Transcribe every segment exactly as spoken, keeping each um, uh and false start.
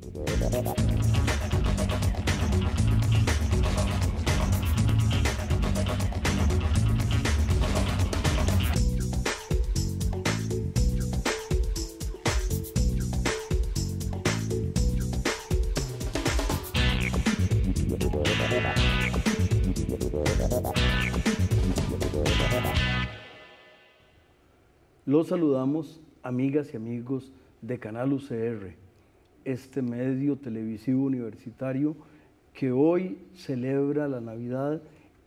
Los saludamos, amigas y amigos de Canal U C R, este medio televisivo universitario que hoy celebra la Navidad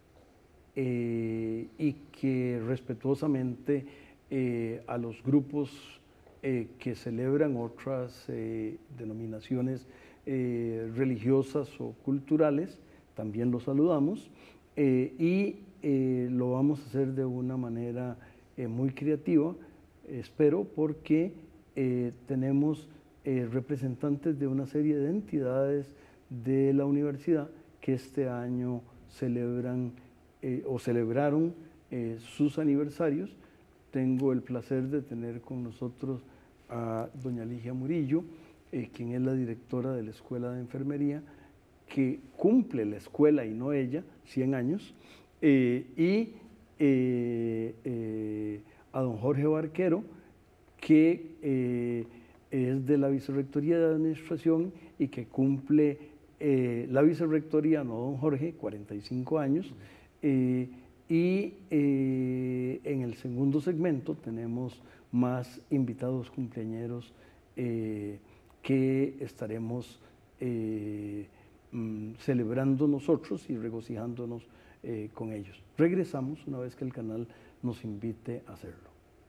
eh, y que respetuosamente eh, a los grupos eh, que celebran otras eh, denominaciones eh, religiosas o culturales, también los saludamos eh, y eh, lo vamos a hacer de una manera eh, muy creativa. Espero porque eh, tenemos eh, representantes de una serie de entidades de la universidad que este año celebran eh, o celebraron eh, sus aniversarios. Tengo el placer de tener con nosotros a doña Ligia Murillo, eh, quien es la directora de la Escuela de Enfermería, que cumple la escuela y no ella, cien años, eh, y eh, eh, a don Jorge Barquero, que eh, es de la Vicerrectoría de Administración y que cumple eh, la Vicerrectoría, no don Jorge, cuarenta y cinco años, eh, y eh, en el segundo segmento tenemos más invitados cumpleañeros eh, que estaremos eh, mm, celebrando nosotros y regocijándonos eh, con ellos. Regresamos una vez que el canal nos invite a hacerlo.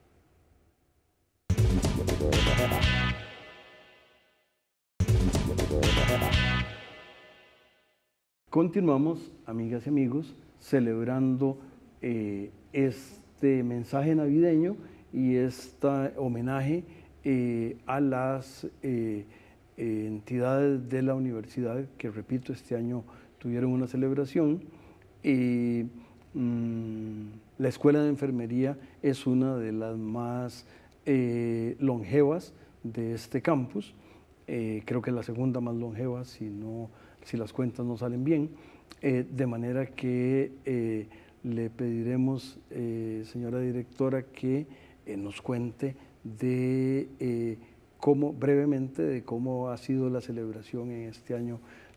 Continuamos, amigas y amigos, celebrando eh, este mensaje navideño y este homenaje eh, a las eh, eh, entidades de la universidad que, repito, este año tuvieron una celebración. Eh, mmm, la Escuela de Enfermería es una de las más eh, longevas de este campus. Eh, creo que es la segunda más longeva, si, no, si las cuentas no salen bien, eh, de manera que eh, le pediremos, eh, señora directora, que eh, nos cuente de eh, cómo, brevemente, de cómo ha sido la celebración en este año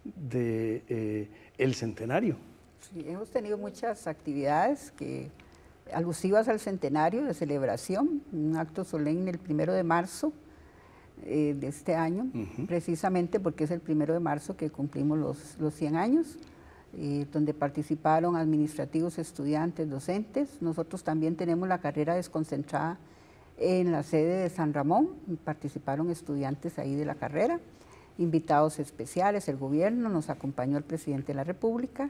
de eh, el centenario. Sí, hemos tenido muchas actividades que, alusivas al centenario de celebración, un acto solemne el primero de marzo eh, de este año, uh-huh. precisamente porque es el primero de marzo que cumplimos los, los cien años, eh, donde participaron administrativos, estudiantes, docentes. Nosotros también tenemos la carrera desconcentrada en la sede de San Ramón, participaron estudiantes ahí de la carrera, invitados especiales, el gobierno, nos acompañó el presidente de la República,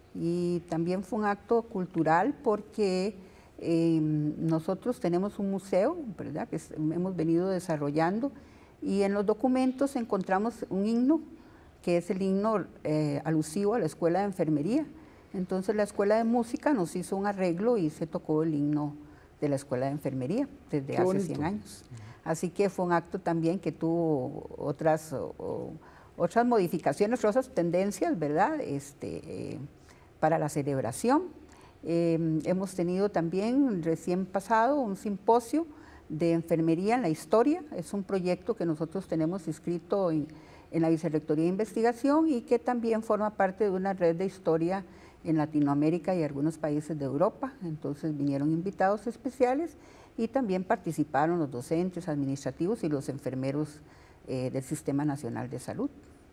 y también fue un acto cultural porque eh, nosotros tenemos un museo, ¿verdad?, que hemos venido desarrollando, y en los documentos encontramos un himno, que es el himno eh, alusivo a la Escuela de Enfermería. Entonces la Escuela de Música nos hizo un arreglo y se tocó el himno de la Escuela de Enfermería desde Qué hace bonito. cien años. Así que fue un acto también que tuvo otras, o, otras modificaciones, otras tendencias, ¿verdad?, este, eh, para la celebración. Eh, hemos tenido también recién pasado un simposio de enfermería en la historia. Es un proyecto que nosotros tenemos inscrito en, en la Vicerrectoría de Investigación y que también forma parte de una red de historia en Latinoamérica y algunos países de Europa. Entonces vinieron invitados especiales y también participaron los docentes, administrativos y los enfermeros eh, del Sistema Nacional de Salud.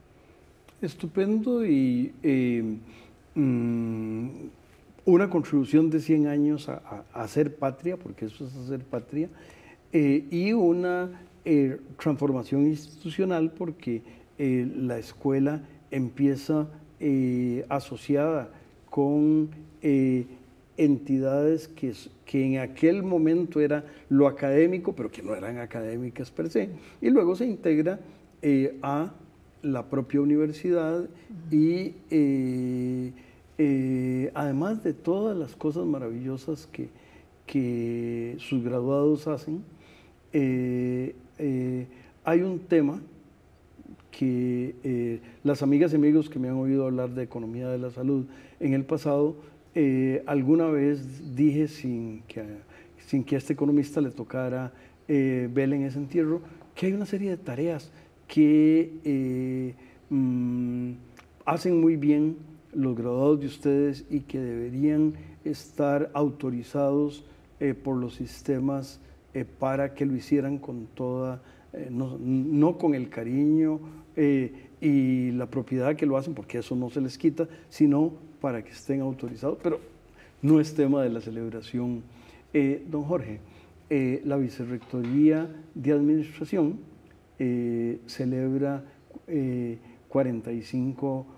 Estupendo y eh, mmm, una contribución de cien años a, a, a hacer patria, porque eso es hacer patria, eh, y una eh, transformación institucional porque eh, la escuela empieza eh, asociada con eh, entidades que, que en aquel momento era lo académico, pero que no eran académicas per se, y luego se integra eh, a la propia universidad y eh, eh, además de todas las cosas maravillosas que, que sus graduados hacen, eh, eh, hay un tema que eh, las amigas y amigos que me han oído hablar de economía de la salud en el pasado, eh, alguna vez dije sin que, sin que a este economista le tocara eh, vela en ese entierro, que hay una serie de tareas que eh, mmm, hacen muy bien los graduados de ustedes y que deberían estar autorizados eh, por los sistemas eh, para que lo hicieran con toda, eh, no, no con el cariño eh, y la propiedad que lo hacen, porque eso no se les quita, sino para que estén autorizados, pero no es tema de la celebración. Eh, don Jorge, eh, la Vicerrectoría de Administración eh, celebra eh, cuarenta y cinco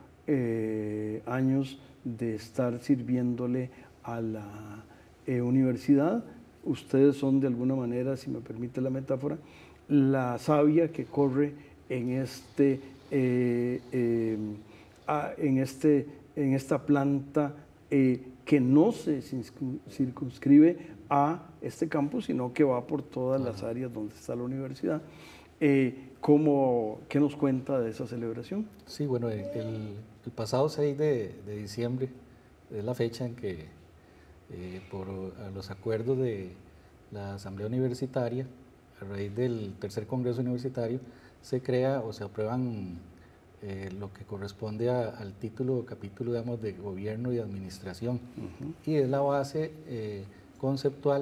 eh, años de estar sirviéndole a la eh, universidad. Ustedes son de alguna manera, si me permite la metáfora, la savia que corre en, este, eh, eh, a, en, este, en esta planta eh, que no se circunscribe a este campus, sino que va por todas las áreas donde está la universidad. Eh, ¿cómo, ¿Qué nos cuenta de esa celebración? Sí, bueno, el, el pasado seis de, de diciembre es la fecha en que eh, por los acuerdos de la Asamblea Universitaria, a raíz del tercer Congreso Universitario, se crea o se aprueban eh, lo que corresponde a, al título o capítulo, digamos, de Gobierno y Administración. Uh-huh. Y es la base eh, conceptual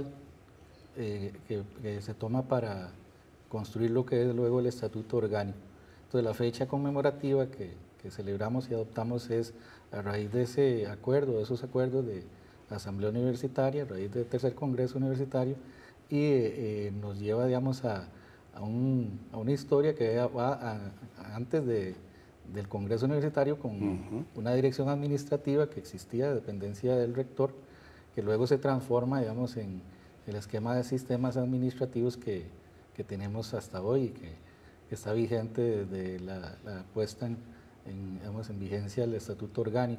eh, que, que se toma para construir lo que es luego el Estatuto Orgánico. Entonces, la fecha conmemorativa que, que celebramos y adoptamos es a raíz de ese acuerdo, de esos acuerdos de la Asamblea Universitaria, a raíz del tercer Congreso Universitario, y eh, nos lleva, digamos, a, a, un, a una historia que va a, a, antes de, del Congreso Universitario con uh-huh. una dirección administrativa que existía de dependencia del rector, que luego se transforma, digamos, en el esquema de sistemas administrativos que, que tenemos hasta hoy y que, que está vigente desde la, la puesta en, en, digamos, en vigencia del Estatuto Orgánico.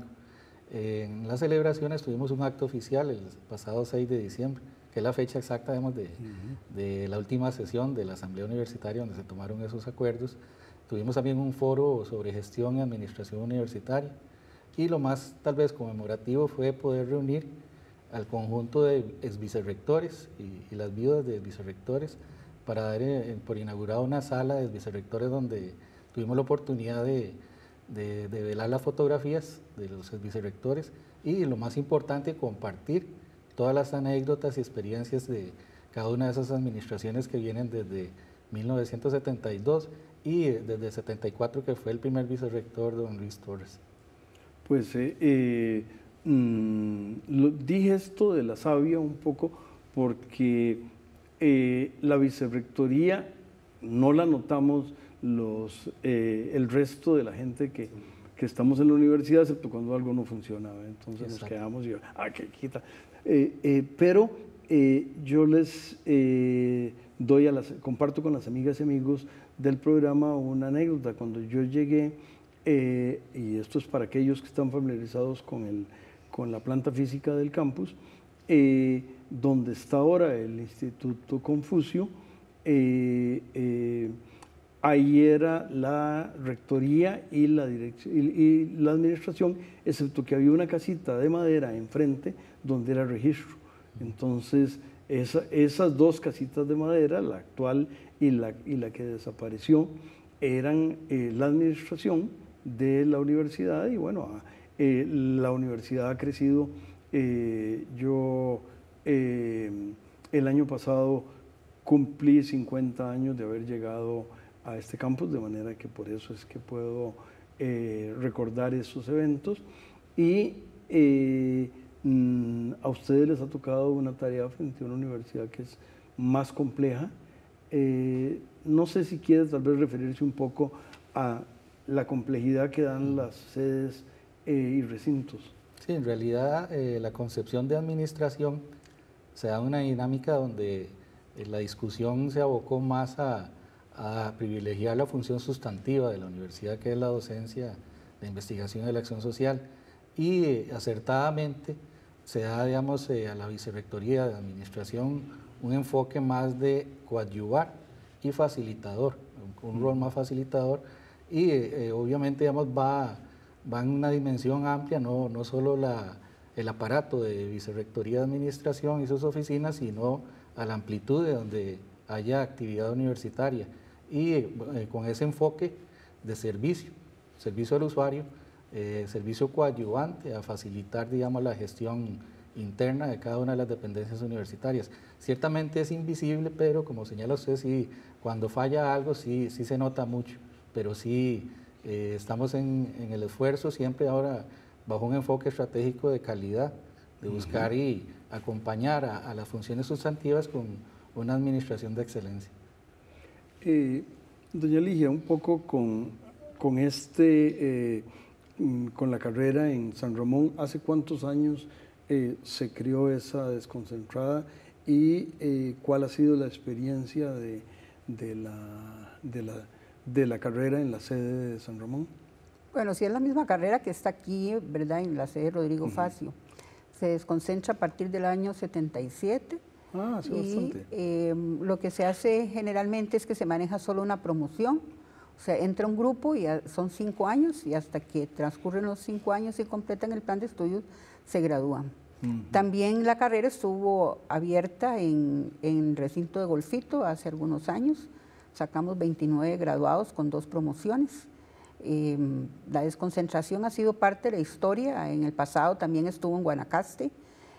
En las celebraciones tuvimos un acto oficial el pasado seis de diciembre, que es la fecha exacta, digamos, de, uh-huh. de la última sesión de la Asamblea Universitaria donde se tomaron esos acuerdos. Tuvimos también un foro sobre gestión y administración universitaria, y lo más tal vez conmemorativo fue poder reunir al conjunto de exvicerrectores y, y las viudas de vicerrectores para dar eh, por inaugurado una sala de vicerrectores donde tuvimos la oportunidad de, de, de velar las fotografías de los vicerrectores y, lo más importante, compartir todas las anécdotas y experiencias de cada una de esas administraciones que vienen desde mil novecientos setenta y dos y desde setenta y cuatro, que fue el primer vicerrector, don Luis Torres. Pues eh, eh, mmm, lo, dije esto de la savia un poco porque eh, la vicerrectoría no la notamos los, eh, el resto de la gente que, que estamos en la universidad, excepto cuando algo no funciona, ¿ve? Entonces Exacto. nos quedamos y ah, qué quita. Eh, eh, pero eh, yo les eh, doy a las, comparto con las amigas y amigos del programa una anécdota. Cuando yo llegué, eh, y esto es para aquellos que están familiarizados con, el, con la planta física del campus, eh, donde está ahora el Instituto Confucio, eh, eh, ahí era la rectoría y la, dirección, y, y la administración, excepto que había una casita de madera enfrente donde era registro. Entonces, esa, esas dos casitas de madera, la actual y la, y la que desapareció, eran eh, la administración de la universidad, y bueno, eh, la universidad ha crecido. Eh, yo eh, el año pasado cumplí cincuenta años de haber llegado a este campus, de manera que por eso es que puedo eh, recordar esos eventos. Y eh, mm, a ustedes les ha tocado una tarea frente a una universidad que es más compleja. Eh, no sé si quieres tal vez referirse un poco a la complejidad que dan las sedes eh, y recintos. Sí, en realidad eh, la concepción de administración se da una dinámica donde eh, la discusión se abocó más a, a privilegiar la función sustantiva de la universidad, que es la docencia, la investigación y la acción social, y eh, acertadamente se da, digamos, eh, a la vicerrectoría de administración un enfoque más de coadyuvar y facilitador, un, un rol más facilitador, y eh, obviamente digamos, va, va en una dimensión amplia, no, no solo la, el aparato de Vicerrectoría de Administración y sus oficinas, sino a la amplitud de donde haya actividad universitaria y eh, con ese enfoque de servicio, servicio al usuario, eh, servicio coadyuvante a facilitar, digamos, la gestión interna de cada una de las dependencias universitarias. Ciertamente es invisible, pero como señala usted, sí, cuando falla algo sí, sí se nota mucho, pero sí eh, estamos en, en el esfuerzo siempre ahora bajo un enfoque estratégico de calidad, de buscar uh-huh. y acompañar a, a las funciones sustantivas con una administración de excelencia. Eh, doña Ligia, un poco con, con, este, eh, con la carrera en San Ramón, ¿hace cuántos años eh, se creó esa desconcentrada y eh, cuál ha sido la experiencia de, de, la, de, la, de la carrera en la sede de San Ramón? Bueno, sí es la misma carrera que está aquí, ¿verdad?, en la sede Rodrigo uh-huh. Facio. Se desconcentra a partir del año setenta y siete. Ah, sí, y bastante. Eh, lo que se hace generalmente es que se maneja solo una promoción, o sea, entra un grupo y son cinco años y hasta que transcurren los cinco años y completan el plan de estudios, se gradúan. Uh-huh. También la carrera estuvo abierta en, en recinto de Golfito hace algunos años, sacamos veintinueve graduados con dos promociones. Eh, la desconcentración ha sido parte de la historia, en el pasado también estuvo en Guanacaste,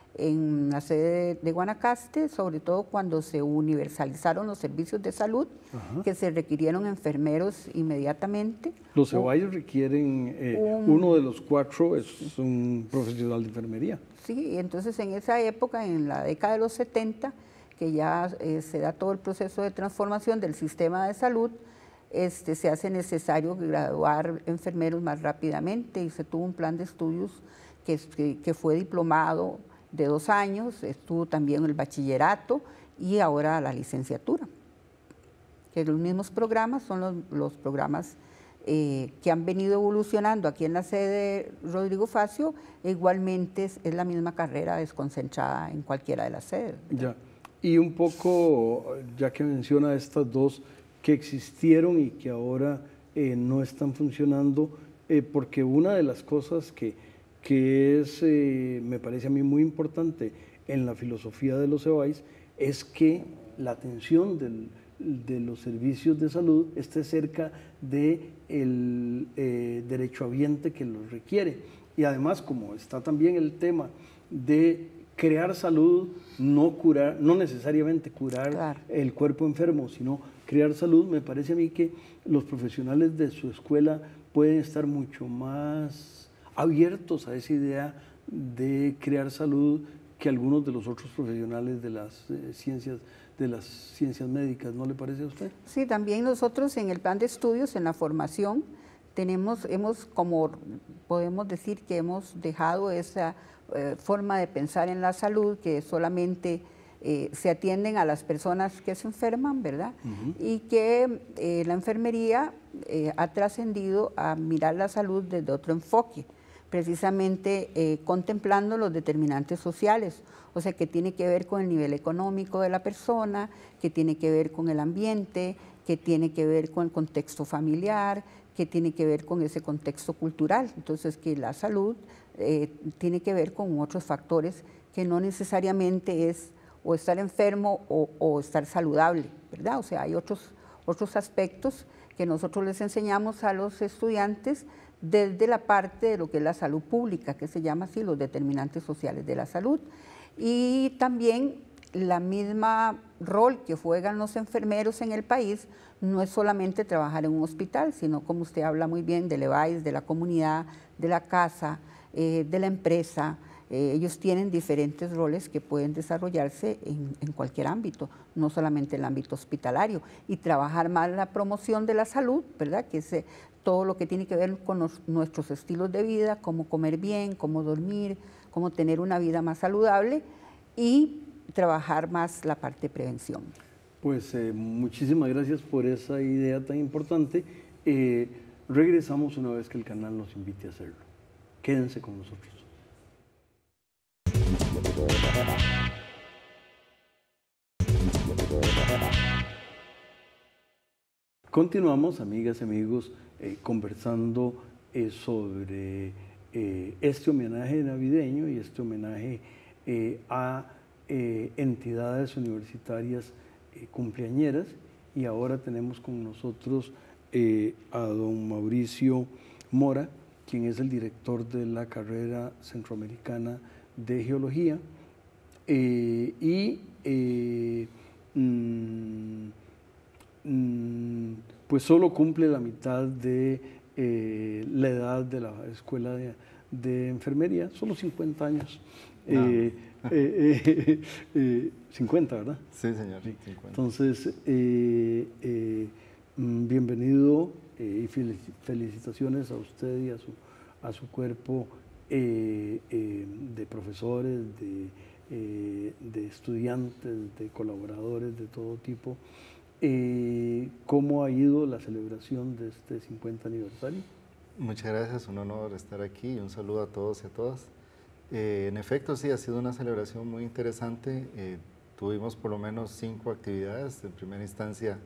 en la sede de Guanacaste, sobre todo cuando se universalizaron los servicios de salud, uh-huh. que se requirieron enfermeros inmediatamente. Los CEBAIS requieren, eh, un, uno de los cuatro es un profesional de enfermería. Sí, entonces en esa época, en la década de los setenta, que ya eh, se da todo el proceso de transformación del sistema de salud, Este, se hace necesario graduar enfermeros más rápidamente y se tuvo un plan de estudios que, que, que fue diplomado de dos años, estuvo también el bachillerato y ahora la licenciatura. Que los mismos programas son los, los programas eh, que han venido evolucionando aquí en la sede de Rodrigo Facio, e igualmente es, es la misma carrera desconcentrada en cualquiera de las sedes. Ya, y un poco, ya que menciona estas dos que existieron y que ahora eh, no están funcionando, eh, porque una de las cosas que, que es, eh, me parece a mí muy importante en la filosofía de los CEBAIS es que la atención del, de los servicios de salud esté cerca del eh, derechohabiente que los requiere. Y además, como está también el tema de crear salud, no curar, no necesariamente curar claro. el cuerpo enfermo, sino crear salud, me parece a mí que los profesionales de su escuela pueden estar mucho más abiertos a esa idea de crear salud que algunos de los otros profesionales de las eh, ciencias, de las ciencias médicas, ¿no le parece a usted? Sí, también nosotros en el plan de estudios, en la formación, tenemos, hemos, como podemos decir que hemos dejado esa eh, forma de pensar en la salud, que solamente eh, se atienden a las personas que se enferman, ¿verdad? Uh-huh. Y que eh, la enfermería eh, ha trascendido a mirar la salud desde otro enfoque, precisamente eh, contemplando los determinantes sociales, o sea, que tiene que ver con el nivel económico de la persona, que tiene que ver con el ambiente, que tiene que ver con el contexto familiar, que tiene que ver con ese contexto cultural. Entonces, que la salud eh, tiene que ver con otros factores que no necesariamente es o estar enfermo o, o estar saludable, ¿verdad? O sea, hay otros, otros aspectos que nosotros les enseñamos a los estudiantes desde la parte de lo que es la salud pública, que se llama así, los determinantes sociales de la salud. Y también la misma rol que juegan los enfermeros en el país no es solamente trabajar en un hospital, sino como usted habla muy bien del EBAIS, de la comunidad, de la casa, eh, de la empresa. Eh, ellos tienen diferentes roles que pueden desarrollarse en, en cualquier ámbito, no solamente en el ámbito hospitalario, y trabajar más la promoción de la salud, ¿verdad? Que es eh, todo lo que tiene que ver con los, nuestros estilos de vida, cómo comer bien, cómo dormir, cómo tener una vida más saludable y trabajar más la parte de prevención. Pues eh, muchísimas gracias por esa idea tan importante. Eh, regresamos una vez que el canal nos invite a hacerlo. Quédense con nosotros. Continuamos, amigas y amigos, eh, conversando eh, sobre eh, este homenaje navideño y este homenaje eh, a eh, entidades universitarias eh, cumpleañeras. Y ahora tenemos con nosotros eh, a don Mauricio Mora, quien es el director de la carrera centroamericana de Geología, eh, y eh, mm, mm, pues solo cumple la mitad de eh, la edad de la escuela de, de enfermería, solo cincuenta años. No. Eh, eh, eh, eh, cincuenta, ¿verdad? Sí, señor. Sí. cincuenta. Entonces, eh, eh, mm, bienvenido eh, y felici- felicitaciones a usted y a su, a su cuerpo eh, eh, de profesores, de, eh, de estudiantes, de colaboradores de todo tipo. Eh, ¿Cómo ha ido la celebración de este cincuenta aniversario? Muchas gracias, un honor estar aquí y un saludo a todos y a todas. Eh, en efecto, sí, ha sido una celebración muy interesante. Eh, tuvimos por lo menos cinco actividades. En primera instancia,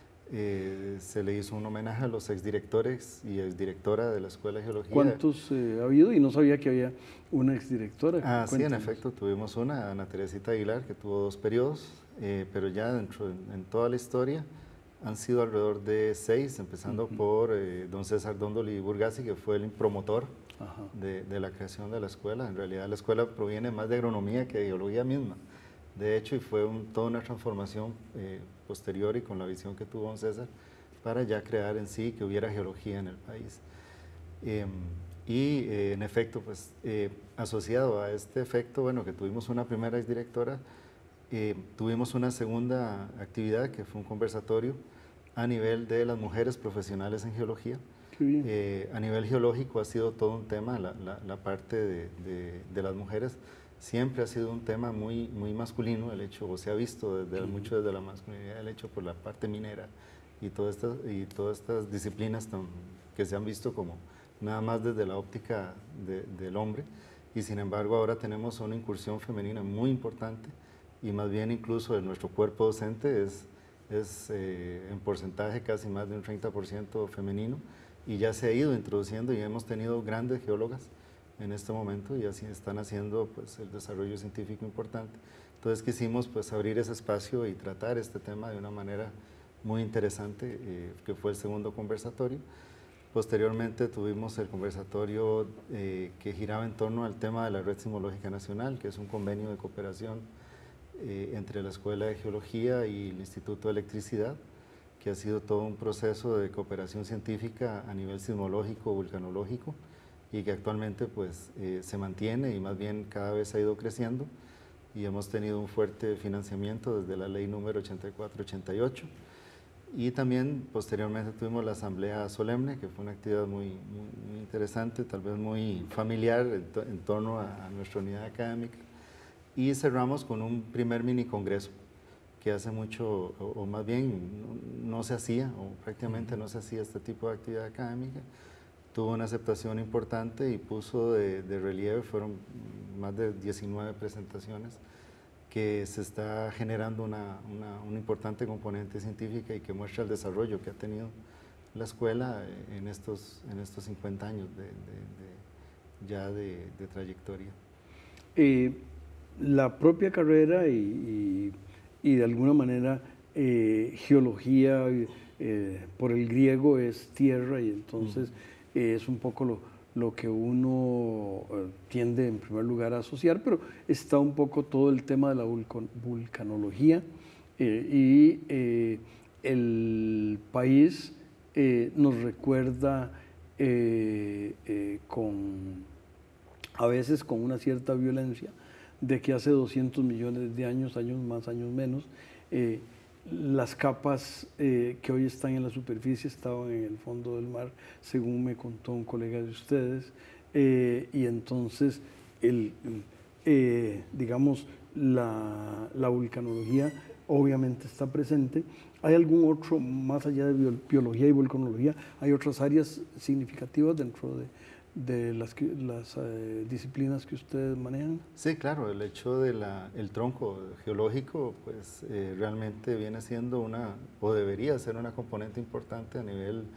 eh, se le hizo un homenaje a los exdirectores y exdirectora de la Escuela de Geología. ¿Cuántos eh, ha habido? Y no sabía que había una exdirectora. Ah, sí, en Cuéntenos. efecto, tuvimos una, Ana Teresita Aguilar, que tuvo dos periodos, eh, pero ya dentro, en, en toda la historia han sido alrededor de seis, empezando Ujú. por eh, don César Dondoli Burgasi, que fue el promotor Ajá. de, de la creación de la escuela. En realidad la escuela proviene más de agronomía que de geología misma. De hecho, y fue un, toda una transformación eh, posterior y con la visión que tuvo don César para ya crear en sí que hubiera geología en el país. Eh, y eh, en efecto, pues eh, asociado a este efecto, bueno, que tuvimos una primera exdirectora, eh, tuvimos una segunda actividad que fue un conversatorio a nivel de las mujeres profesionales en geología. Qué bien. Eh, a nivel geológico ha sido todo un tema, la, la, la parte de, de, de las mujeres siempre ha sido un tema muy, muy masculino, el hecho, o se ha visto desde, Uh-huh. mucho desde la masculinidad, el hecho por la parte minera y todas estas, y todas estas disciplinas tan, que se han visto como nada más desde la óptica de, del hombre, y sin embargo ahora tenemos una incursión femenina muy importante y más bien incluso en nuestro cuerpo docente es, es eh, en porcentaje casi más de un treinta por ciento femenino, y ya se ha ido introduciendo y hemos tenido grandes geólogas en este momento y así están haciendo pues, el desarrollo científico importante. Entonces quisimos pues, abrir ese espacio y tratar este tema de una manera muy interesante, eh, que fue el segundo conversatorio. Posteriormente tuvimos el conversatorio eh, que giraba en torno al tema de la Red Sismológica Nacional, que es un convenio de cooperación eh, entre la Escuela de Geología y el Instituto de Electricidad, que ha sido todo un proceso de cooperación científica a nivel sismológico, vulcanológico, y que actualmente pues, eh, se mantiene y más bien cada vez ha ido creciendo, y hemos tenido un fuerte financiamiento desde la ley número ochenta y cuatro ochenta y ocho. Y también posteriormente tuvimos la asamblea solemne, que fue una actividad muy, muy, muy interesante, tal vez muy familiar en, to en torno a, a nuestra unidad académica. Y cerramos con un primer mini congreso, que hace mucho, o, o más bien no, no se hacía, o prácticamente no se hacía este tipo de actividad académica. Tuvo una aceptación importante y puso de, de relieve, fueron más de diecinueve presentaciones, que se está generando una, una, una importante componente científica y que muestra el desarrollo que ha tenido la escuela en estos, en estos cincuenta años de, de, de, ya de, de trayectoria. Eh, la propia carrera y, y, y de alguna manera eh, geología eh, por el griego es tierra, y entonces uh-huh. eh, es un poco lo, lo que uno eh, tiende en primer lugar a asociar, pero está un poco todo el tema de la vulcan vulcanología eh, y eh, el país eh, nos recuerda eh, eh, con, a veces con una cierta violencia, de que hace doscientos millones de años, años más, años menos, eh, las capas eh, que hoy están en la superficie estaban en el fondo del mar, según me contó un colega de ustedes, eh, y entonces, el, el, eh, digamos, la, la vulcanología obviamente está presente. ¿Hay algún otro, más allá de biología y vulcanología, hay otras áreas significativas dentro de, de las, las eh, disciplinas que ustedes manejan? Sí, claro, el hecho del tronco geológico pues eh, realmente viene siendo una, o debería ser una componente importante a nivel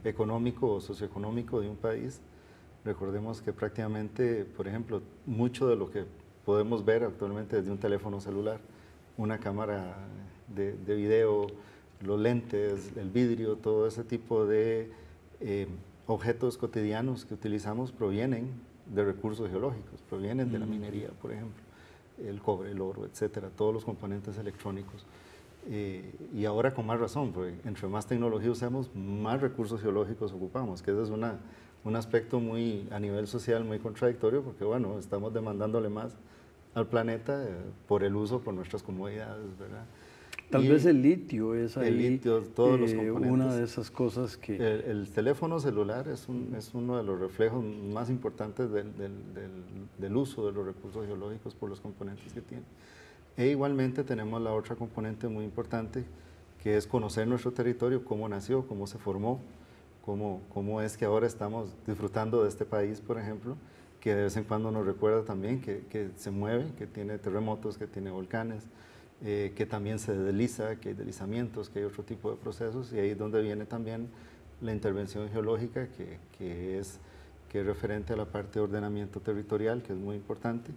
económico o socioeconómico de un país. Recordemos que prácticamente, por ejemplo, mucho de lo que podemos ver actualmente desde un teléfono celular, una cámara de, de video, los lentes, el vidrio, todo ese tipo de eh, objetos cotidianos que utilizamos provienen de recursos geológicos, provienen de la minería, por ejemplo, el cobre, el oro, etcétera, todos los componentes electrónicos. Eh, y ahora con más razón, porque entre más tecnología usamos, más recursos geológicos ocupamos, que ese es una, un aspecto muy, a nivel social muy contradictorio, porque bueno, estamos demandándole más al planeta eh, por el uso, por nuestras comodidades, ¿verdad? Tal y vez el litio es ahí el litio, todos eh, los componentes. una de esas cosas que... El, el teléfono celular es, un, es uno de los reflejos más importantes del, del, del, del uso de los recursos geológicos por los componentes que tiene. E igualmente tenemos la otra componente muy importante, que es conocer nuestro territorio, cómo nació, cómo se formó, cómo, cómo es que ahora estamos disfrutando de este país, por ejemplo, que de vez en cuando nos recuerda también que, que se mueve, que tiene terremotos, que tiene volcanes, eh, que también se desliza, que hay deslizamientos, que hay otro tipo de procesos, y ahí es donde viene también la intervención geológica, que, que, es, que es referente a la parte de ordenamiento territorial, que es muy importante,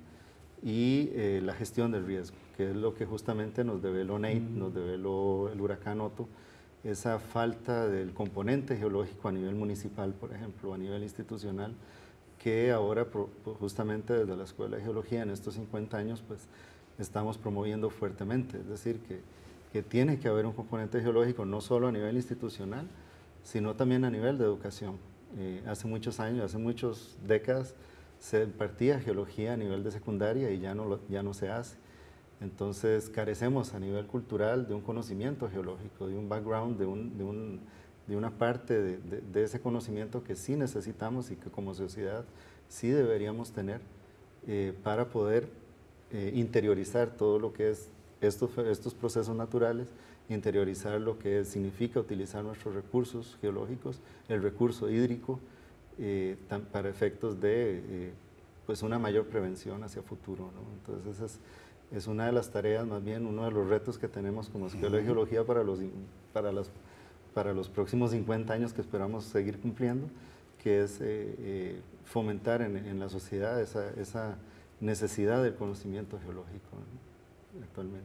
y eh, la gestión del riesgo, que es lo que justamente nos develó Nate, mm. nos develó el huracán Otto, esa falta del componente geológico a nivel municipal, por ejemplo, a nivel institucional, que ahora justamente desde la Escuela de Geología en estos cincuenta años pues estamos promoviendo fuertemente, es decir, que, que tiene que haber un componente geológico no solo a nivel institucional, sino también a nivel de educación. Eh, hace muchos años, hace muchas décadas, se impartía geología a nivel de secundaria y ya no, lo, ya no se hace. Entonces carecemos a nivel cultural de un conocimiento geológico, de un background, de, un, de, un, de una parte de, de, de ese conocimiento que sí necesitamos y que como sociedad sí deberíamos tener eh, para poder eh, interiorizar todo lo que es estos, estos procesos naturales, interiorizar lo que es, significa utilizar nuestros recursos geológicos, el recurso hídrico, eh, tan, para efectos de eh, pues una mayor prevención hacia futuro, ¿no? Entonces esa es, es una de las tareas, más bien uno de los retos que tenemos como Escuela de Geología para los, para las, para los próximos cincuenta años que esperamos seguir cumpliendo, que es eh, eh, fomentar en, en la sociedad esa, esa necesidad del conocimiento geológico, ¿no? Actualmente.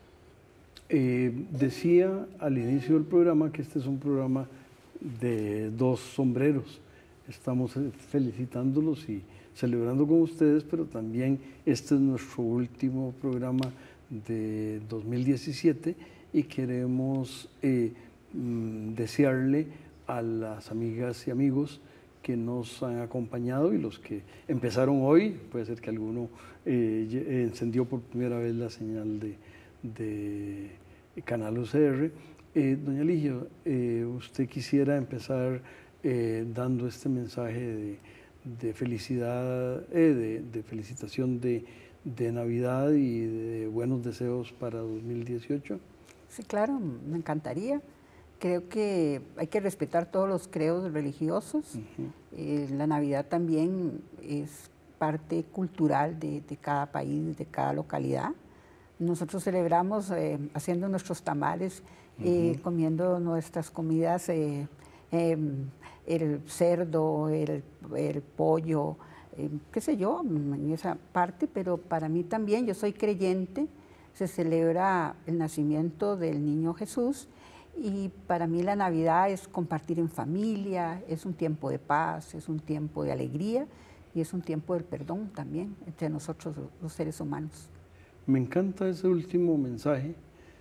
Eh, decía al inicio del programa que este es un programa de dos sombreros. Estamos felicitándolos y celebrando con ustedes, pero también este es nuestro último programa de dos mil diecisiete y queremos eh, desearle a las amigas y amigos que nos han acompañado y los que empezaron hoy, puede ser que alguno eh, encendió por primera vez la señal de, de Canal U C R. Eh, doña Ligia, eh, usted quisiera empezar eh, dando este mensaje de, de felicidad, eh, de, de felicitación de, de Navidad y de buenos deseos para dos mil dieciocho. Sí, claro, me encantaría. Creo que hay que respetar todos los credos religiosos. Uh-huh. eh, la Navidad también es parte cultural de, de cada país, de cada localidad. Nosotros celebramos eh, haciendo nuestros tamales, uh-huh. eh, comiendo nuestras comidas, eh, eh, el cerdo, el, el pollo, eh, qué sé yo, en esa parte, pero para mí también, yo soy creyente, se celebra el nacimiento del niño Jesús. Y para mí la Navidad es compartir en familia, es un tiempo de paz, es un tiempo de alegría y es un tiempo del perdón también entre nosotros los seres humanos. Me encanta ese último mensaje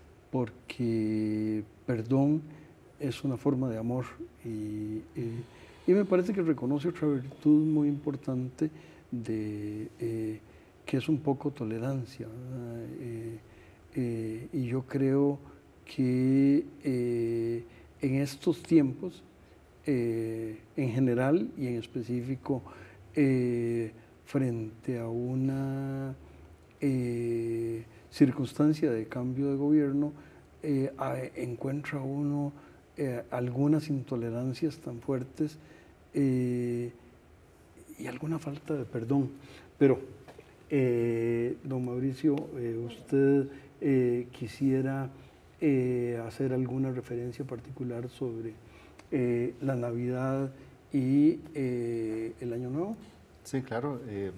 porque perdón es una forma de amor y, y, y me parece que reconoce otra virtud muy importante de, eh, que es un poco tolerancia. Eh, eh, y yo creo que eh, en estos tiempos, eh, en general y en específico, eh, frente a una eh, circunstancia de cambio de gobierno, eh, a, encuentra uno eh, algunas intolerancias tan fuertes eh, y alguna falta de perdón. Pero, eh, don Mauricio, eh, usted eh, quisiera... Eh, hacer alguna referencia particular sobre eh, la Navidad y eh, el Año Nuevo. Sí, claro. Eh,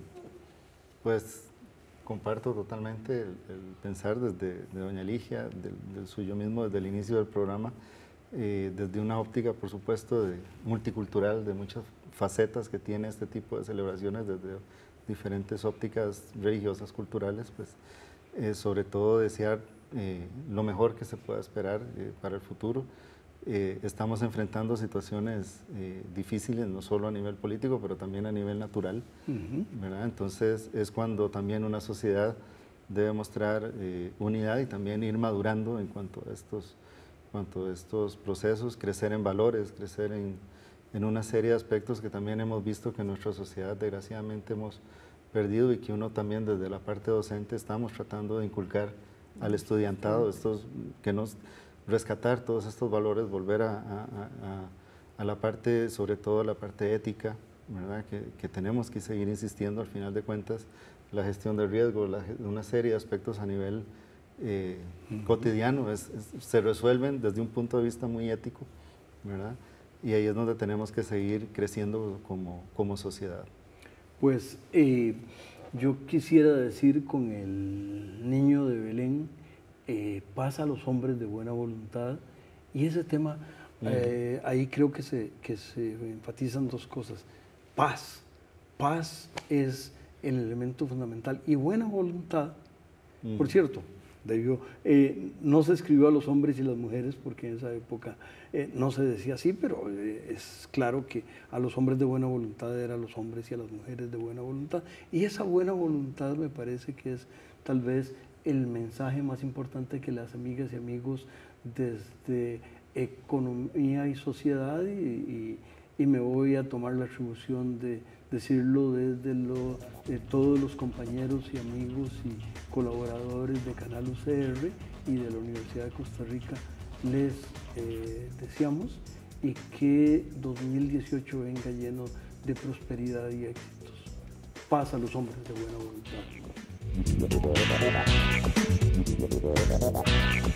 pues comparto totalmente el, el pensar desde de doña Ligia, del, del suyo mismo desde el inicio del programa, eh, desde una óptica, por supuesto, de, multicultural, de muchas facetas que tiene este tipo de celebraciones, desde diferentes ópticas religiosas, culturales, pues eh, sobre todo desear eh, lo mejor que se pueda esperar eh, para el futuro. Eh, estamos enfrentando situaciones eh, difíciles, no solo a nivel político, pero también a nivel natural, uh-huh. ¿verdad? Entonces es cuando también una sociedad debe mostrar eh, unidad y también ir madurando en cuanto a estos, cuanto a estos procesos, crecer en valores, crecer en, en una serie de aspectos que también hemos visto que en nuestra sociedad desgraciadamente hemos perdido y que uno también desde la parte docente estamos tratando de inculcar al estudiantado, estos que nos rescatar todos estos valores, volver a, a, a, a la parte, sobre todo a la parte ética, ¿verdad? Que, que tenemos que seguir insistiendo, al final de cuentas, la gestión de riesgo, la, una serie de aspectos a nivel eh, uh-huh. cotidiano, es, es, se resuelven desde un punto de vista muy ético, ¿verdad? Y ahí es donde tenemos que seguir creciendo como, como sociedad. Pues eh, yo quisiera decir con el niño de Belén, Eh, pasa a los hombres de buena voluntad, y ese tema, eh, ahí creo que se, que se enfatizan dos cosas. Paz, paz es el elemento fundamental, y buena voluntad, mm. por cierto, debió, eh, no se escribió a los hombres y las mujeres porque en esa época eh, no se decía así, pero eh, es claro que a los hombres de buena voluntad eran los hombres y a las mujeres de buena voluntad, y esa buena voluntad me parece que es tal vez el mensaje más importante que las amigas y amigos desde economía y sociedad, y, y, y me voy a tomar la atribución de decirlo desde lo, de todos los compañeros y amigos y colaboradores de Canal U C R y de la Universidad de Costa Rica. Les eh, deseamos y que dos mil dieciocho venga lleno de prosperidad y éxitos. Paz a los hombres de buena voluntad.